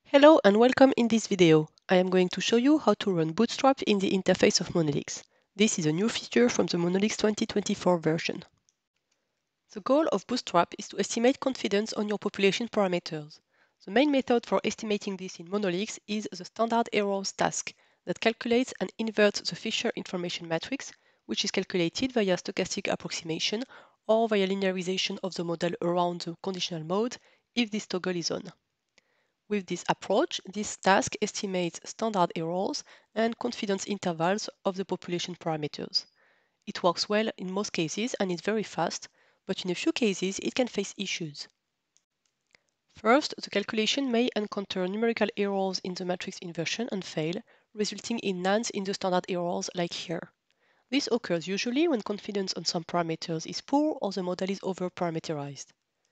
Hello and welcome in this video. I am going to show you how to run Bootstrap in the interface of Monolix. This is a new feature from the Monolix 2024 version. The goal of Bootstrap is to estimate confidence on your population parameters. The main method for estimating this in Monolix is the standard errors task that calculates and inverts the Fisher information matrix, which is calculated via stochastic approximation or via linearization of the model around the conditional mode if this toggle is on. With this approach, this task estimates standard errors and confidence intervals of the population parameters. It works well in most cases and is very fast, but in a few cases it can face issues. First, the calculation may encounter numerical errors in the matrix inversion and fail, resulting in nans in the standard errors like here. This occurs usually when confidence on some parameters is poor or the model is over-parameterized.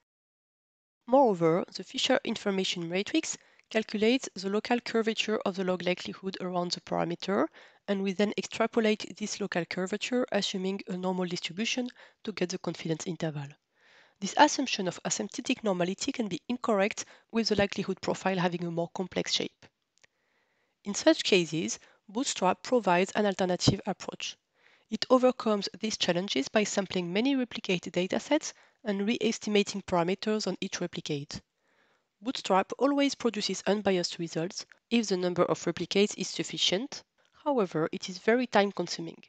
Moreover, the Fisher information matrix calculates the local curvature of the log likelihood around the parameter, and we then extrapolate this local curvature assuming a normal distribution to get the confidence interval. This assumption of asymptotic normality can be incorrect with the likelihood profile having a more complex shape. In such cases, Bootstrap provides an alternative approach. It overcomes these challenges by sampling many replicate datasets and re-estimating parameters on each replicate. Bootstrap always produces unbiased results if the number of replicates is sufficient. However, it is very time-consuming.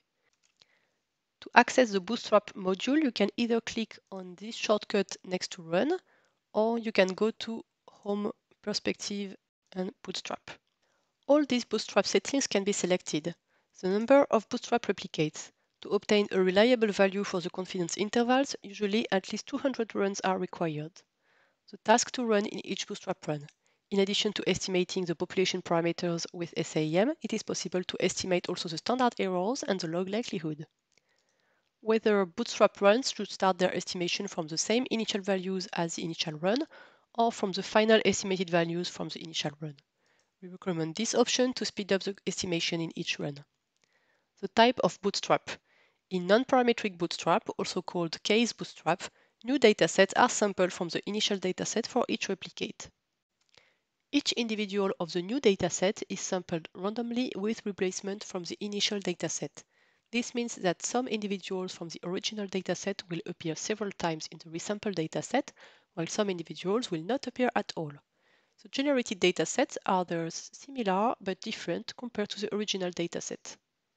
To access the Bootstrap module, you can either click on this shortcut next to Run, or you can go to Home, Perspective, and Bootstrap. All these Bootstrap settings can be selected. The number of Bootstrap replicates. To obtain a reliable value for the confidence intervals, usually at least 200 runs are required. The task to run in each Bootstrap run. In addition to estimating the population parameters with SAEM, it is possible to estimate also the standard errors and the log likelihood. Whether Bootstrap runs should start their estimation from the same initial values as the initial run, or from the final estimated values from the initial run. We recommend this option to speed up the estimation in each run. The type of Bootstrap. In non-parametric Bootstrap, also called case Bootstrap, new datasets are sampled from the initial dataset for each replicate. Each individual of the new dataset is sampled randomly with replacement from the initial dataset. This means that some individuals from the original dataset will appear several times in the resampled dataset, while some individuals will not appear at all. The generated datasets are thus similar but different compared to the original dataset.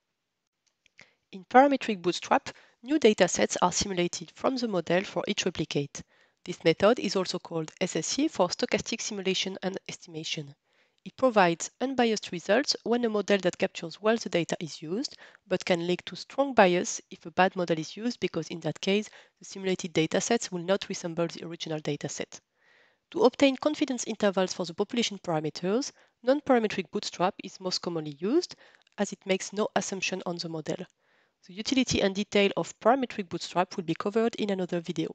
In parametric Bootstrap, new datasets are simulated from the model for each replicate. This method is also called SSE for stochastic simulation and estimation. It provides unbiased results when a model that captures well the data is used, but can lead to strong bias if a bad model is used because in that case, the simulated datasets will not resemble the original dataset. To obtain confidence intervals for the population parameters, non-parametric Bootstrap is most commonly used as it makes no assumption on the model. The utility and detail of parametric Bootstrap will be covered in another video.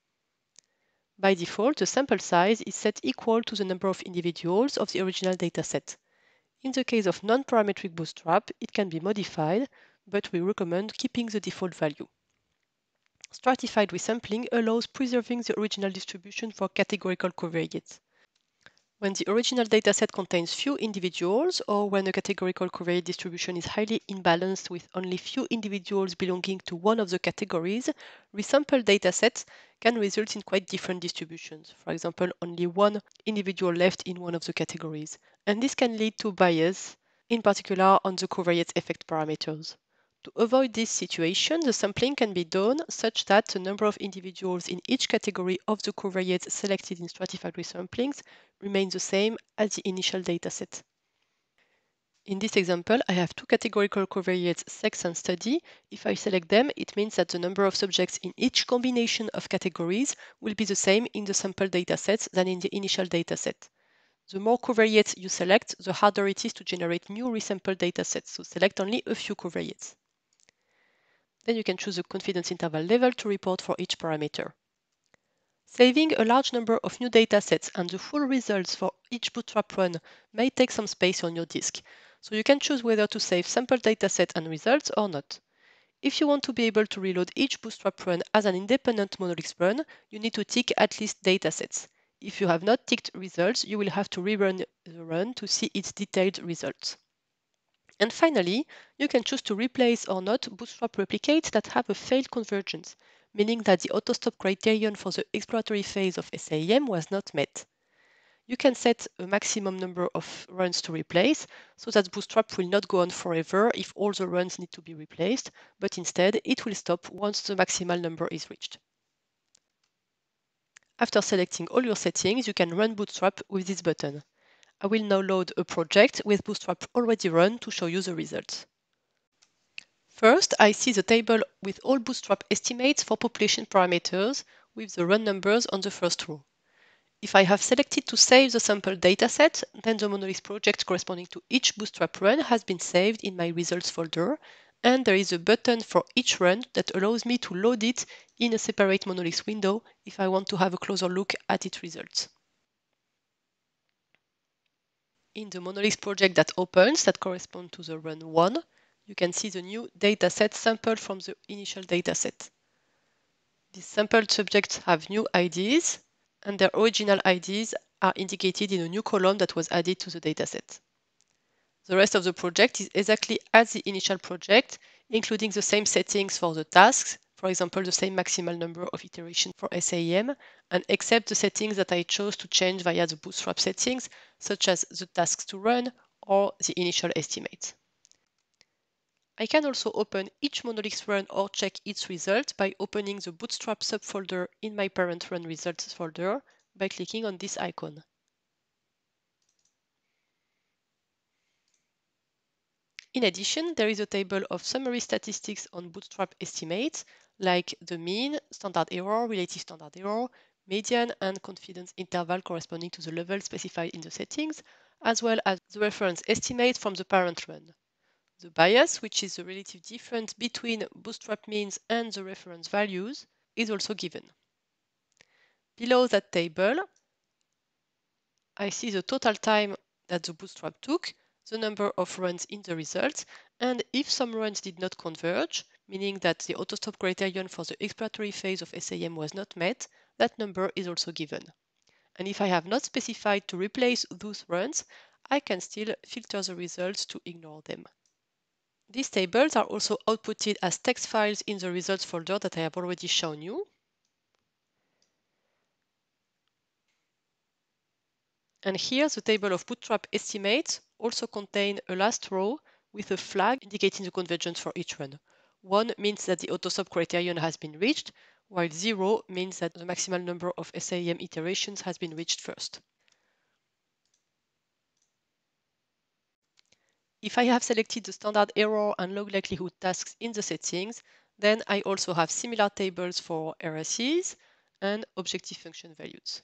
By default, the sample size is set equal to the number of individuals of the original dataset. In the case of non-parametric Bootstrap, it can be modified, but we recommend keeping the default value. Stratified resampling allows preserving the original distribution for categorical covariates. When the original dataset contains few individuals, or when a categorical covariate distribution is highly imbalanced with only few individuals belonging to one of the categories, resampled datasets can result in quite different distributions. For example, only one individual left in one of the categories. And this can lead to bias, in particular on the covariate effect parameters. To avoid this situation, the sampling can be done such that the number of individuals in each category of the covariates selected in stratified resamplings remains the same as the initial dataset. In this example, I have two categorical covariates, sex and study. If I select them, it means that the number of subjects in each combination of categories will be the same in the sample datasets than in the initial dataset. The more covariates you select, the harder it is to generate new resampled datasets, so select only a few covariates. Then you can choose a confidence interval level to report for each parameter. Saving a large number of new datasets and the full results for each Bootstrap run may take some space on your disk, so you can choose whether to save sample dataset and results or not. If you want to be able to reload each Bootstrap run as an independent Monolix run, you need to tick at least datasets. If you have not ticked results, you will have to rerun the run to see its detailed results. And finally, you can choose to replace or not Bootstrap replicates that have a failed convergence, meaning that the autostop criterion for the exploratory phase of SAEM was not met. You can set a maximum number of runs to replace so that Bootstrap will not go on forever if all the runs need to be replaced, but instead it will stop once the maximal number is reached. After selecting all your settings, you can run Bootstrap with this button. I will now load a project with Bootstrap already run to show you the results. First, I see the table with all Bootstrap estimates for population parameters with the run numbers on the first row. If I have selected to save the sample dataset, then the Monolix project corresponding to each Bootstrap run has been saved in my results folder, and there is a button for each run that allows me to load it in a separate Monolix window if I want to have a closer look at its results. In the Monolix project that opens, that corresponds to the run 1, you can see the new dataset sampled from the initial dataset. These sampled subjects have new IDs, and their original IDs are indicated in a new column that was added to the dataset. The rest of the project is exactly as the initial project, including the same settings for the tasks, for example, the same maximal number of iterations for SAEM, and except the settings that I chose to change via the Bootstrap settings, such as the tasks to run or the initial estimate. I can also open each Monolix run or check its result by opening the Bootstrap subfolder in my parent run results folder by clicking on this icon. In addition, there is a table of summary statistics on Bootstrap estimates, like the mean, standard error, relative standard error, median, and confidence interval corresponding to the level specified in the settings, as well as the reference estimate from the parent run. The bias, which is the relative difference between Bootstrap means and the reference values, is also given. Below that table, I see the total time that the Bootstrap took, the number of runs in the results, and if some runs did not converge, meaning that the autostop criterion for the exploratory phase of SAM was not met, that number is also given. And if I have not specified to replace those runs, I can still filter the results to ignore them. These tables are also outputted as text files in the results folder that I have already shown you. And here the table of Bootstrap estimates also contain a last row with a flag indicating the convergence for each run. 1 means that the autostop criterion has been reached, while 0 means that the maximal number of SAEM iterations has been reached first. If I have selected the standard error and log likelihood tasks in the settings, then I also have similar tables for RSEs and objective function values.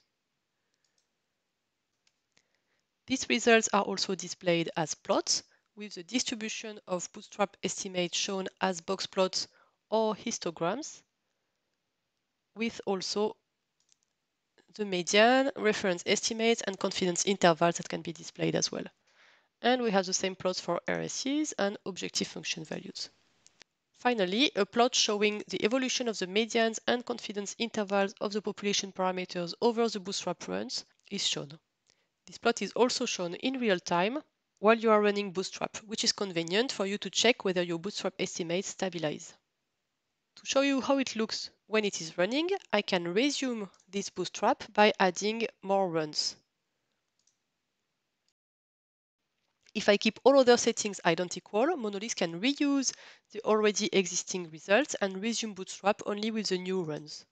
These results are also displayed as plots, with the distribution of Bootstrap estimates shown as box plots or histograms, with also the median, reference estimates, and confidence intervals that can be displayed as well. And we have the same plots for RSEs and objective function values. Finally, a plot showing the evolution of the medians and confidence intervals of the population parameters over the Bootstrap runs is shown. This plot is also shown in real time while you are running Bootstrap, which is convenient for you to check whether your Bootstrap estimates stabilize. To show you how it looks when it is running, I can resume this Bootstrap by adding more runs. If I keep all other settings identical, Monolix can reuse the already existing results and resume Bootstrap only with the new runs.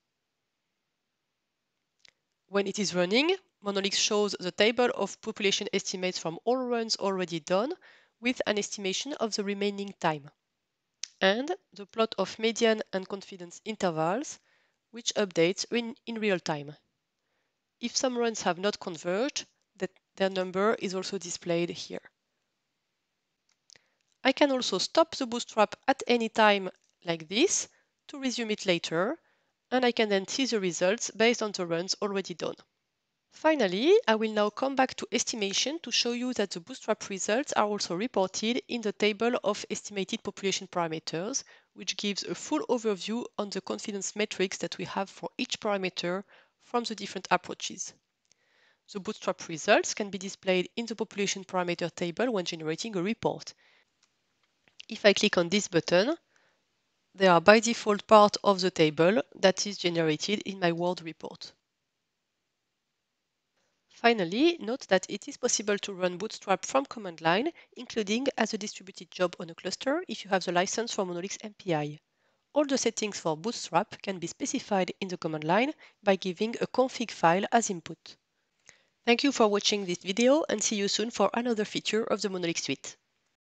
When it is running, Monolix shows the table of population estimates from all runs already done with an estimation of the remaining time, and the plot of median and confidence intervals, which updates in real time. If some runs have not converged, their number is also displayed here. I can also stop the Bootstrap at any time like this to resume it later, and I can then see the results based on the runs already done. Finally, I will now come back to estimation to show you that the Bootstrap results are also reported in the table of estimated population parameters, which gives a full overview on the confidence metrics that we have for each parameter from the different approaches. The Bootstrap results can be displayed in the population parameter table when generating a report. If I click on this button, they are by default part of the table that is generated in my Word report. Finally, note that it is possible to run Bootstrap from command line, including as a distributed job on a cluster if you have the license for Monolix MPI. All the settings for Bootstrap can be specified in the command line by giving a config file as input. Thank you for watching this video and see you soon for another feature of the Monolix suite.